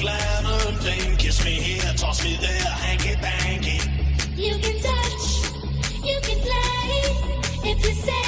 Clementine, kiss me here, toss me there, hanky panky. You can touch, you can play, if you say